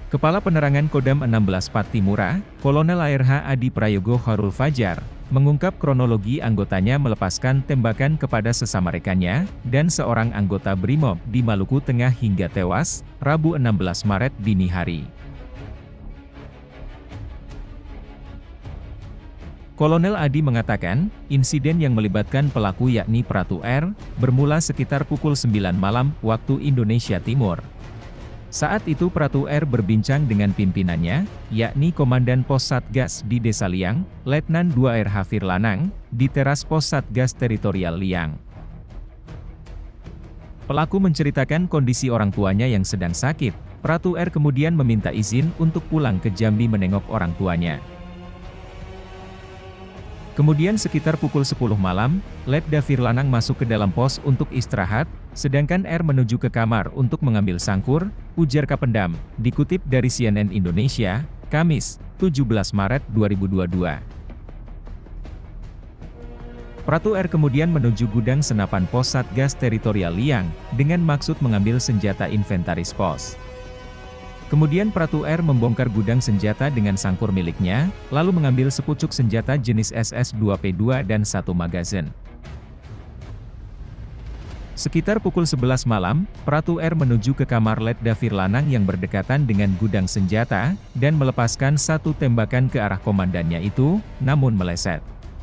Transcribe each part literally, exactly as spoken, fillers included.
Kepala Penerangan Kodam enam belas Pattimura, Kolonel A R H Adi Prayogo Khairul Fajar, mengungkap kronologi anggotanya melepaskan tembakan kepada sesama rekannya, dan seorang anggota Brimob di Maluku Tengah hingga tewas, Rabu enam belas Maret dini hari. Kolonel Adi mengatakan, insiden yang melibatkan pelaku yakni Pratu R, bermula sekitar pukul sembilan malam, waktu Indonesia Timur. Saat itu Pratu R berbincang dengan pimpinannya, yakni Komandan Pos Satgas di Desa Liang, Letnan dua R H Firlanang, di teras Pos Satgas Teritorial Liang. Pelaku menceritakan kondisi orang tuanya yang sedang sakit. Pratu R kemudian meminta izin untuk pulang ke Jambi menengok orang tuanya. Kemudian sekitar pukul sepuluh malam, Letda Firlanang masuk ke dalam pos untuk istirahat, sedangkan R menuju ke kamar untuk mengambil sangkur, ujar Kapendam, dikutip dari C N N Indonesia, Kamis, tujuh belas Maret dua ribu dua puluh dua. Pratu R kemudian menuju gudang senapan Pos Satgas Teritorial Liang, dengan maksud mengambil senjata inventaris pos. Kemudian Pratu R membongkar gudang senjata dengan sangkur miliknya, lalu mengambil sepucuk senjata jenis S S dua P dua dan satu magazin. Sekitar pukul sebelas malam, Pratu R menuju ke kamar Letda Firlanang yang berdekatan dengan gudang senjata, dan melepaskan satu tembakan ke arah komandannya itu, namun meleset.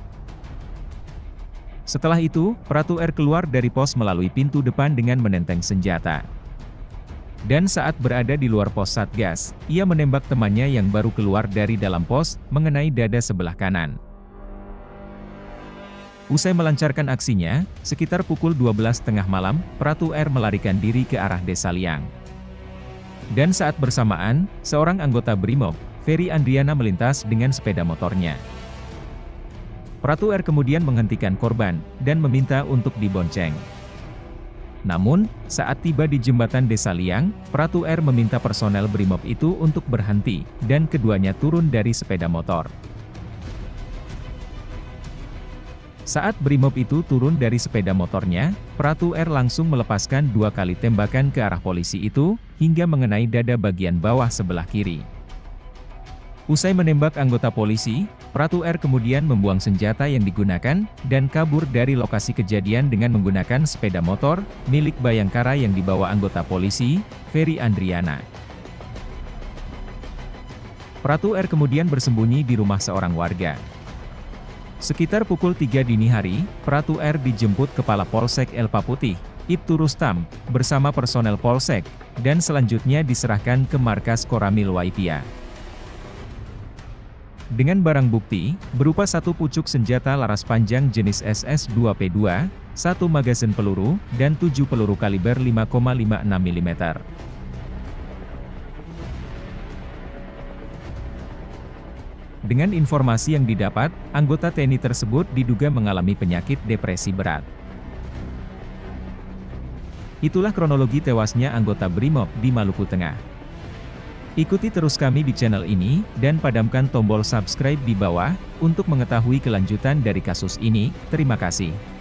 Setelah itu, Pratu R keluar dari pos melalui pintu depan dengan menenteng senjata. Dan saat berada di luar pos Satgas, ia menembak temannya yang baru keluar dari dalam pos, mengenai dada sebelah kanan. Usai melancarkan aksinya, sekitar pukul dua belas tiga puluh malam, Pratu R melarikan diri ke arah Desa Liang. Dan saat bersamaan, seorang anggota Brimob, Ferry Andriana melintas dengan sepeda motornya. Pratu R kemudian menghentikan korban, dan meminta untuk dibonceng. Namun, saat tiba di jembatan Desa Liang, Pratu R meminta personel Brimob itu untuk berhenti, dan keduanya turun dari sepeda motor. Saat Brimob itu turun dari sepeda motornya, Pratu R langsung melepaskan dua kali tembakan ke arah polisi itu, hingga mengenai dada bagian bawah sebelah kiri. Usai menembak anggota polisi, Pratu R kemudian membuang senjata yang digunakan, dan kabur dari lokasi kejadian dengan menggunakan sepeda motor, milik Bayangkara yang dibawa anggota polisi, Ferry Andriana. Pratu R kemudian bersembunyi di rumah seorang warga. Sekitar pukul tiga dini hari, Pratu R dijemput Kepala Polsek Elpa Putih, Ibtu Rustam, bersama personel Polsek, dan selanjutnya diserahkan ke markas Koramil Waipia. Dengan barang bukti, berupa satu pucuk senjata laras panjang jenis S S dua P dua, satu magazin peluru, dan tujuh peluru kaliber lima koma lima enam milimeter. Dengan informasi yang didapat, anggota T N I tersebut diduga mengalami penyakit depresi berat. Itulah kronologi tewasnya anggota Brimob di Maluku Tengah. Ikuti terus kami di channel ini, dan padamkan tombol subscribe di bawah, untuk mengetahui kelanjutan dari kasus ini. Terima kasih.